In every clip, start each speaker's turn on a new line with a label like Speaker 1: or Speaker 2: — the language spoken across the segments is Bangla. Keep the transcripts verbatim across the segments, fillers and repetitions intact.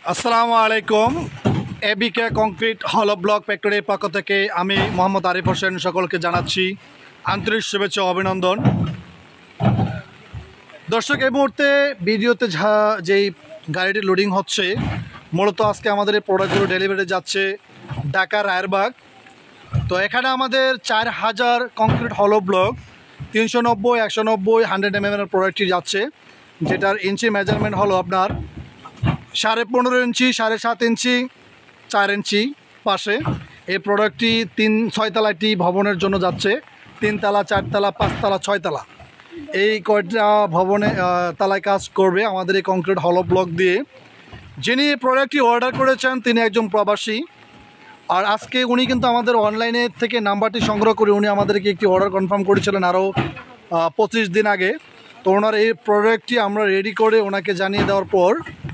Speaker 1: আসসালামু আলাইকুম। এবিকে কংক্রিট হলো ব্লক ফ্যাক্টরির পক্ষ থেকে আমি মোহাম্মদ আরিফ হোসেন সকলকে জানাচ্ছি আন্তরিক শুভেচ্ছা ও অভিনন্দন। দর্শক, এই মুহূর্তে ভিডিওতে যা যেই গাড়িটি লোডিং হচ্ছে, মূলত আজকে আমাদের এই প্রোডাক্টগুলো ডেলিভারি যাচ্ছে ঢাকা রায়েরবাগ। তো এখানে আমাদের চার হাজার কংক্রিট হলো ব্লক তিনশো নব্বই একশো নব্বই হান্ড্রেড এম এম এর প্রোডাক্টটি যাচ্ছে, যেটার ইঞ্চি মেজারমেন্ট হলো আপনার সাড়ে পনেরো ইঞ্চি, সাড়ে সাত ইঞ্চি, চার ইঞ্চি পাশে। এই প্রোডাক্টটি তিন ছয়তলাটি ভবনের জন্য যাচ্ছে, তিনতলা, চারতলা, পাঁচতলা, ছয়তলা এই কয়টা ভবনে তালায় কাজ করবে আমাদের এই কংক্রিট হলো ব্লক দিয়ে। যিনি এই প্রোডাক্টটি অর্ডার করেছেন তিনি একজন প্রবাসী, আর আজকে উনি কিন্তু আমাদের অনলাইনে থেকে নাম্বারটি সংগ্রহ করে উনি আমাদেরকে একটি অর্ডার কনফার্ম করেছিলেন আরও পঁচিশ দিন আগে। তো ওনার এই প্রোডাক্টটি আমরা রেডি করে ওনাকে জানিয়ে দেওয়ার পর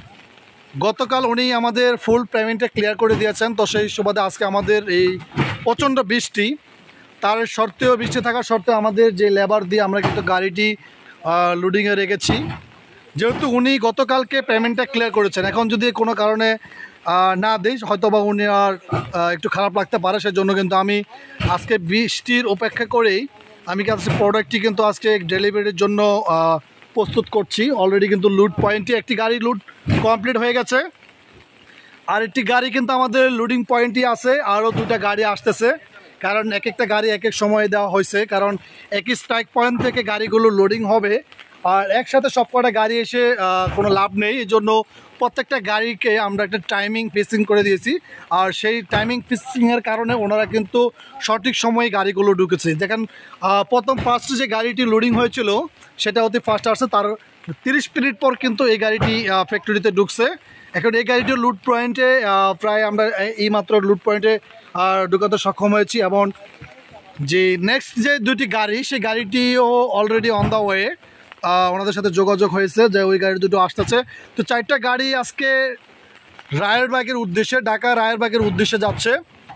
Speaker 1: গতকাল উনি আমাদের ফুল পেমেন্টটা ক্লিয়ার করে দিয়েছেন। তো সেই সুবাদে আজকে আমাদের এই প্রচণ্ড বৃষ্টি, তার সত্ত্বেও বৃষ্টি থাকার সত্ত্বেও আমাদের যে লেবার দিয়ে আমরা কিন্তু গাড়িটি লোডিংয়ে রেখেছি, যেহেতু উনি গতকালকে পেমেন্টটা ক্লিয়ার করেছেন। এখন যদি কোনো কারণে না দিই হয়তো বা উনি আর একটু খারাপ লাগতে পারে, সেজন্য কিন্তু আমি আজকে বৃষ্টির অপেক্ষা করেই আমি আজকে প্রোডাক্টটি কিন্তু আজকে ডেলিভারির জন্য প্রস্তুত করছি। অলরেডি কিন্তু লুড পয়েন্টে একটি গাড়ি লুড কমপ্লিট হয়ে গেছে, আর একটি গাড়ি কিন্তু আমাদের লোডিং পয়েন্টই আছে, আরও দুটা গাড়ি আসতেছে। কারণ এক একটা গাড়ি এক এক সময় দেওয়া হয়েছে, কারণ একই স্ট্রাইক পয়েন্ট থেকে গাড়িগুলো লোডিং হবে, আর একসাথে সব কটা গাড়ি এসে কোনো লাভ নেই। এই জন্য প্রত্যেকটা গাড়িকে আমরা একটা টাইমিং ফিক্সিং করে দিয়েছি, আর সেই টাইমিং ফিক্সিংয়ের কারণে ওনারা কিন্তু সঠিক সময়ে গাড়িগুলো ঢুকেছে। দেখেন প্রথম ফার্স্ট যে গাড়িটি লোডিং হয়েছিল সেটা অতি ফার্স্ট আসছে, তার তিরিশ মিনিট পর কিন্তু এই গাড়িটি ফ্যাক্টরিতে ঢুকছে। এখন এই গাড়িটির লুড পয়েন্টে প্রায় আমরা এইমাত্র লুড পয়েন্টে ঢুকাতে সক্ষম হয়েছি, এবং যে নেক্সট যে দুটি গাড়ি সেই গাড়িটিও অলরেডি অন দ্য ওয়ে, ওনাদের সাথে যোগাযোগ হয়েছে যে ওই গাড়ি দুটো আসতেছে। তো চারটা গাড়ি আজকে রায়েরবাগের উদ্দেশ্যে, ঢাকা রায়েরবাগের উদ্দেশ্যে যাচ্ছে।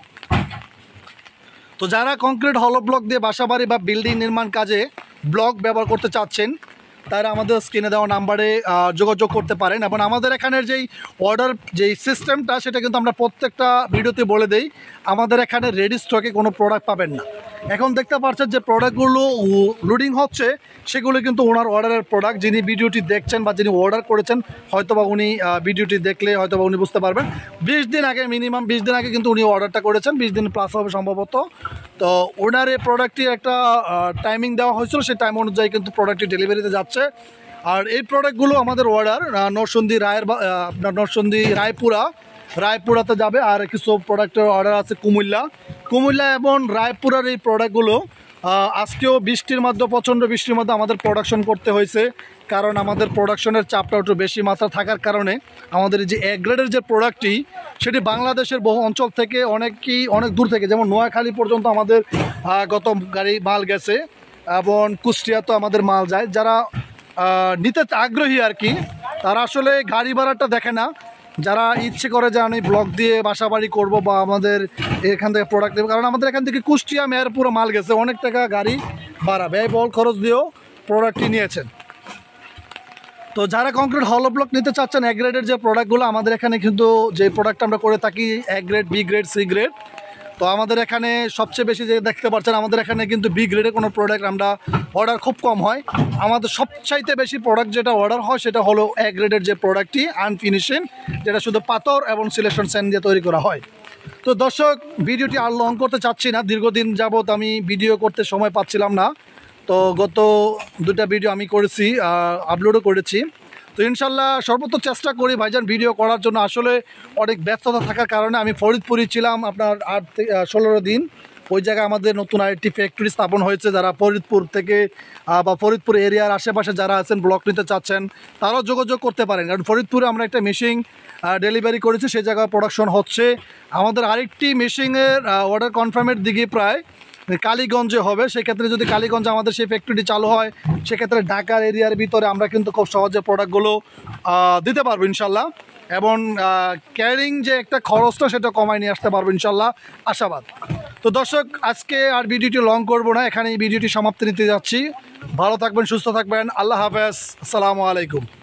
Speaker 1: তো যারা কংক্রিট হলো ব্লক দিয়ে বাসাবাড়ি বা বিল্ডিং নির্মাণ কাজে ব্লক ব্যবহার করতে চাচ্ছেন তারা আমাদের স্ক্রিনে দেওয়া নাম্বারে যোগাযোগ করতে পারেন। এবং আমাদের এখানের যেই অর্ডার যেই সিস্টেমটা সেটা কিন্তু আমরা প্রত্যেকটা ভিডিওতে বলে দেই। আমাদের এখানে রেডি স্টকে কোনো প্রোডাক্ট পাবেন না। এখন দেখতে পাচ্ছেন যে প্রোডাক্টগুলো লোডিং হচ্ছে সেগুলো কিন্তু ওনার অর্ডারের প্রোডাক্ট। যিনি ভিডিওটি দেখছেন বা যিনি অর্ডার করেছেন হয়তোবা উনি ভিডিওটি দেখলে হয়তোবা উনি বুঝতে পারবেন। বিশ দিন আগে, মিনিমাম বিশ দিন আগে কিন্তু উনি অর্ডারটা করেছেন, বিশ দিন প্লাস হবে সম্ভবত। তো ওনার এই প্রোডাক্টটির একটা টাইমিং দেওয়া হয়েছিল, সেই টাইম অনুযায়ী কিন্তু প্রোডাক্টটি ডেলিভারিতে যাচ্ছে। আর এই প্রোডাক্টগুলো আমাদের অর্ডার নরসিংদী রায়ের আপনার নরসিংদী রায়পুরা রায়পুরাতে যাবে, আর কিছু প্রোডাক্টের অর্ডার আছে কুমিল্লা কুমিল্লা এবং রায়পুরার এই প্রোডাক্টগুলো আজকেও বৃষ্টির মধ্যে, প্রচণ্ড বৃষ্টির মধ্যে আমাদের প্রোডাকশন করতে হয়েছে। কারণ আমাদের প্রোডাকশনের চাপটা একটু বেশি মাত্রা থাকার কারণে আমাদের যে এ গ্রেডের যে প্রোডাক্টটি সেটি বাংলাদেশের বহু অঞ্চল থেকে অনেকই অনেক দূর থেকে, যেমন নোয়াখালী পর্যন্ত আমাদের গত গাড়ি মাল গেছে, এবং কুষ্টিয়াতেও আমাদের মাল যায়। যারা নিতে আগ্রহী আর কি, তারা আসলে গাড়ি ভাড়াটা দেখে না, যারা ইচ্ছে করে যে আমি ব্লক দিয়ে বাসা বাড়ি করবো বা আমাদের এখান থেকে প্রোডাক্ট দেবো। কারণ আমাদের এখান থেকে কুষ্টিয়া মেহেরপুরে মাল গেছে, অনেক টাকা গাড়ি ভাড়া ব্যয়বহুল খরচ দিয়েও প্রোডাক্টটি নিয়েছেন। তো যারা কংক্রিট হলো ব্লক নিতে চাচ্ছেন এ গ্রেডের যে প্রোডাক্টগুলো, আমাদের এখানে কিন্তু যে প্রোডাক্ট আমরা করে থাকি A grade, B grade, C grade. তো আমাদের এখানে সবচেয়ে বেশি যে দেখতে পাচ্ছেন আমাদের এখানে কিন্তু বি গ্রেডের কোনো প্রোডাক্ট আমরা অর্ডার খুব কম হয়। আমাদের সবচাইতে বেশি প্রোডাক্ট যেটা অর্ডার হয় সেটা হলো এ গ্রেডের যে প্রোডাক্টটি আনফিনিশিং, যেটা শুধু পাথর এবং সিলেকশন স্যান্ড দিয়ে তৈরি করা হয়। তো দর্শক, ভিডিওটি আর লং করতে চাচ্ছি না, দীর্ঘদিন যাবৎ আমি ভিডিও করতে সময় পাচ্ছিলাম না। তো গত দুটা ভিডিও আমি করেছি, আপলোডও করেছি। তো ইনশাল্লাহ সর্বোচ্চ চেষ্টা করি ভাইজান ভিডিও করার জন্য। আসলে অনেক ব্যস্ততা থাকার কারণে আমি ফরিদপুরে ছিলাম আপনার আট থেকে ষোলো দিন। ওই জায়গায় আমাদের নতুন আরেকটি ফ্যাক্টরি স্থাপন হয়েছে। যারা ফরিদপুর থেকে বা ফরিদপুর এরিয়ার আশেপাশে যারা আছেন ব্লক নিতে চাচ্ছেন তারাও যোগাযোগ করতে পারেন, কারণ ফরিদপুরে আমরা একটা মেশিন ডেলিভারি করেছি, সেই জায়গায় প্রোডাকশন হচ্ছে। আমাদের আরেকটি মেশিনের অর্ডার কনফার্মের দিকে প্রায় কালীগঞ্জে হবে। সেক্ষেত্রে যদি কালীগঞ্জে আমাদের সেই ফ্যাক্টরিটি চালু হয়, সেক্ষেত্রে ঢাকার এরিয়ার ভিতরে আমরা কিন্তু খুব সহজে প্রোডাক্টগুলো দিতে পারবো ইনশাল্লাহ, এবং ক্যারিং যে একটা খরচটা সেটা কমায় নিয়ে আসতে পারবো ইনশাল্লাহ, আশাবাদ। তো দর্শক, আজকে আর ভিডিওটি লং করবো না, এখানে এই ভিডিওটি সমাপ্তি নিতে যাচ্ছি। ভালো থাকবেন, সুস্থ থাকবেন, আল্লাহ হাফেজ, আসসালামু আলাইকুম।